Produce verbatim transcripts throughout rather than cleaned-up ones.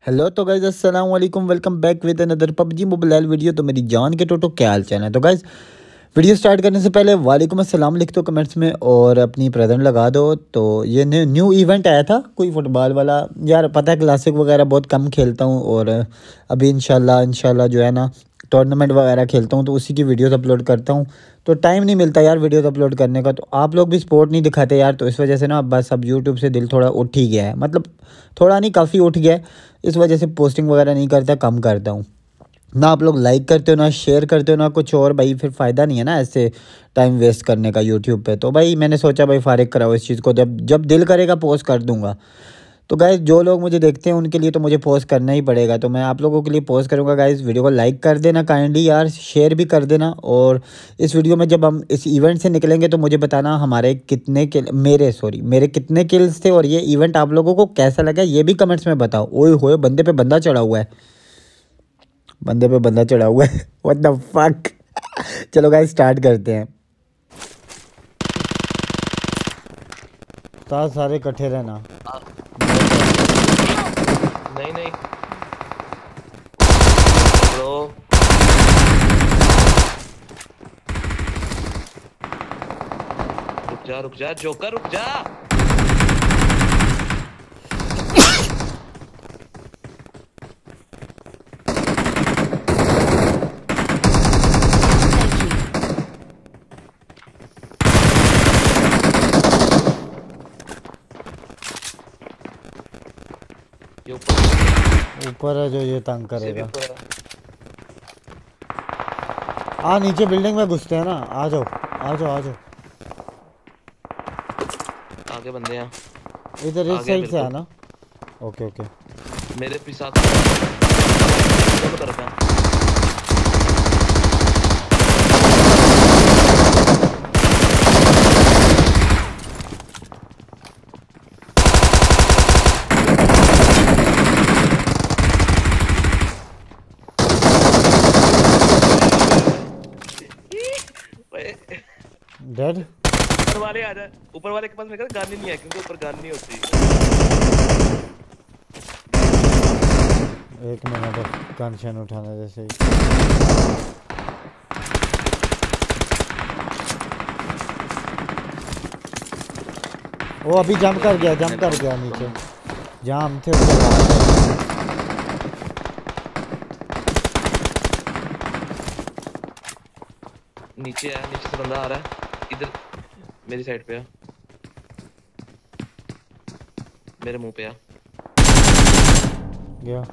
Hello तो guys अस्सलाम वालेकुम, welcome back with another PUBG mobile video. तो मेरी जान के टोटो क्या हाल चाल है। तो गाइज वीडियो स्टार्ट करने से पहले वालेकुम अस्सलाम लिख दो कमेंट्स में और अपनी प्रेजेंट लगा दो। तो ये न्यू न्यू इवेंट आया था कोई फुटबॉल वाला। यार पता है क्लासिक वगैरह बहुत कम खेलता हूँ और अभी इंशाल्लाह इंशाल्लाह जो है ना टूर्नामेंट वगैरह खेलता हूँ तो उसी की वीडियोस अपलोड करता हूँ। तो टाइम नहीं मिलता यार वीडियोस अपलोड करने का। तो आप लोग भी सपोर्ट नहीं दिखाते यार, तो इस वजह से ना बस अब यूट्यूब से दिल थोड़ा उठ ही गया है। मतलब थोड़ा नहीं, काफ़ी उठ गया है। इस वजह से पोस्टिंग वगैरह नहीं करता, कम करता हूँ। ना आप लोग लाइक करते हो, ना शेयर करते हो, ना कुछ और। भाई फिर फ़ायदा नहीं है ना ऐसे टाइम वेस्ट करने का यूट्यूब पे। तो भाई मैंने सोचा भाई फारिग कराओ इस चीज़ को, जब जब दिल करेगा पोस्ट कर दूंगा। तो गाइज़ जो लोग मुझे देखते हैं उनके लिए तो मुझे पोस्ट करना ही पड़ेगा। तो मैं आप लोगों के लिए पोस्ट करूंगा। गाइज़ वीडियो को लाइक कर देना काइंडली यार, शेयर भी कर देना। और इस वीडियो में जब हम इस इवेंट से निकलेंगे तो मुझे बताना हमारे कितने किल मेरे सॉरी मेरे कितने किल्स थे और ये इवेंट आप लोगों को कैसा लगा ये भी कमेंट्स में बताओ। ओए होए बंदे पे बंदा चढ़ा हुआ है, बंदे पे बंदा चढ़ा हुआ है। What the fuck. चलो गाइस स्टार्ट करते हैं। तार सारे इकट्ठे रहना। नहीं नहीं ब्रो, रुक जा रुक जा जोकर रुक जा। ये ऊपर ऊपर है जो ये तंग से भी करेगा। ऊपर है। आ नीचे बिल्डिंग में घुसते हैं ना, आ जाओ आ जाओ आ जाओ। आगे बंदे हैं, इधर इस आगे साइड से बिल्कुल आना। Okay okay. मेरे भी साथ दोनों तरफ है। डेड। ऊपर वाले आ जाए, ऊपर वाले के पास मेरे गान नहीं है क्योंकि ऊपर गान नहीं होती। एक मिनट गन शन उठाना जैसे ही। वो अभी जंप कर गया, जंप कर गया नीचे जहाँ हम थे उसके। नीचे है, नीचे से बंदा आ रहा है इधर मेरी साइड पे है, मेरे मुंह पे है। गया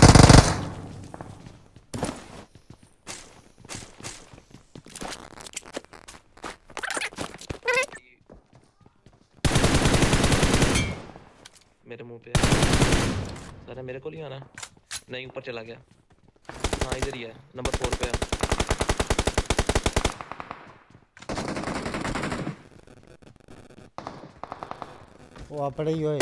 मेरे मुंह पे है। सारा मेरे को नहीं आना, नहीं ऊपर चला गया। हाँ इधर ही है, नंबर फोर पे है। वो आप पड़े ही हो।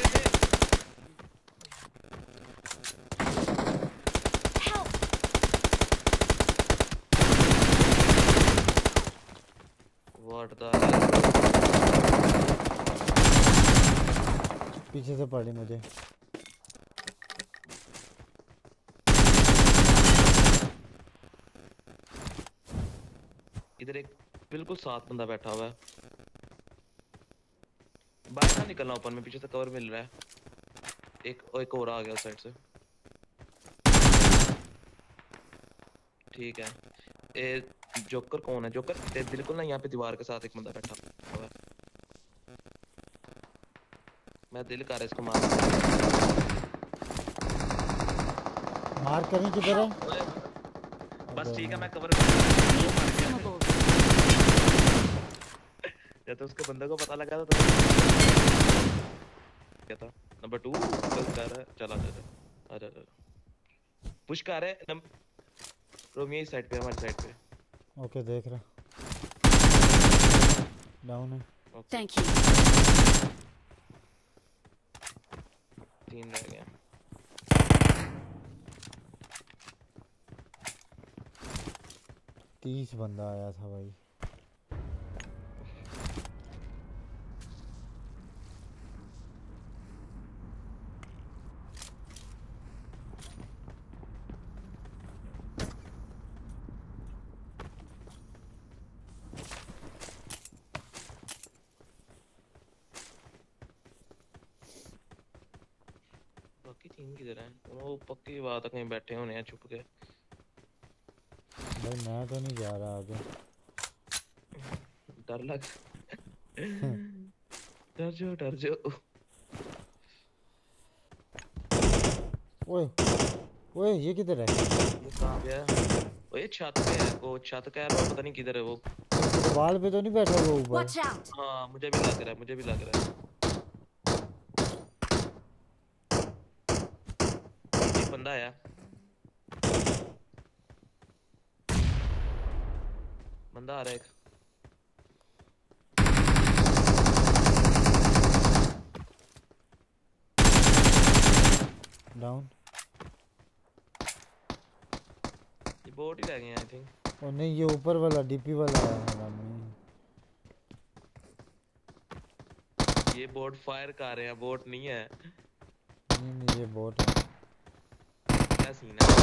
व्हाट द पीछे से पड़ी मुझे। इधर एक बिल्कुल साथ बंदा बैठा हुआ है। बाहर ना निकलना, ओपन में पीछे से कवर मिल रहा है। एक एक और आ गया उस साइड से। ठीक है, ए जोकर कौन है? जोकर ए, बिल्कुल ना यहाँ पे दीवार के साथ एक बंदा बैठा हुआ है। मैं दिल कर रहा है इसको मार मार करें किधर है? बस ठीक है, मैं कवर या तो उसके बंदे को पता लगा था तो क्या था। नंबर टू बस कर रहा है, चला जा जा आजा जा पुश कर है। रोमियो इस साइड पे, हमारी साइड पे। ओके देख रहा। डाउन है। Thank you. तीन रह गया। तीस बंदा आया था भाई। बाकी तीन किधर हैं? वो पक्की बात है कहीं बैठे होने हैं छुप के। भाई मैं तो नहीं जा रहा आगे। डर लग डर जाओ डर जाओ। ओए ओए ये किधर है? ये कहाँ पे है? वो ये छत पे है, वो छत का है, वो पता नहीं किधर है वो। बाल पे तो नहीं बैठा वो ऊपर? Watch out! हाँ मुझे भी लग रहा है, मुझे भी लग रहा है। एक बंदा आया। बंदा आ रहा है एक। डाउन। ये बोट ही रह गए आई थिंक। और नहीं ये ऊपर वाला डीपी वाला है। ये बोट फायर कर रहे हैं, बोट नहीं है। नहीं नहीं ये बोट है। क्या सीन है?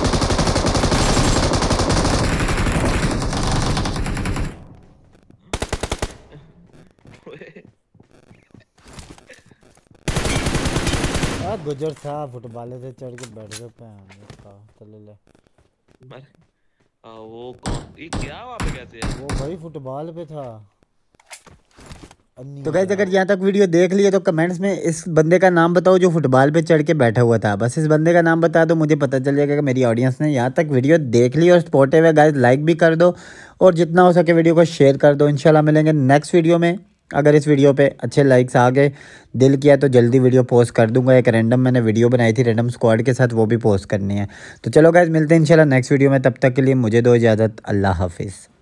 आ गुजर था फुटबॉल से चढ़ के बैठ गए पे का चले ले। मर आ, वो कौन ये क्या वहाँ पे कैसे है? वो भाई फुटबॉल पे था। तो गाइस अगर यहाँ तक वीडियो देख लिए तो कमेंट्स में इस बंदे का नाम बताओ जो फुटबॉल पे चढ़ के बैठा हुआ था। बस इस बंदे का नाम बता दो, मुझे पता चल जाएगा कि मेरी ऑडियंस ने यहाँ तक वीडियो देख ली और सपोर्टिव है। गाइस लाइक भी कर दो और जितना हो सके वीडियो को शेयर कर दो। इंशाल्लाह मिलेंगे नेक्स्ट वीडियो में। अगर इस वीडियो पे अच्छे लाइक्स आ गए दिल किया तो जल्दी वीडियो पोस्ट कर दूंगा। एक रैंडम मैंने वीडियो बनाई थी रैंडम स्क्वाड के साथ, वो भी पोस्ट करनी है। तो चलो गाइस मिलते हैं इंशाल्लाह नेक्स्ट वीडियो में। तब तक के लिए मुझे दो इजाज़त। अल्लाह हाफिज़।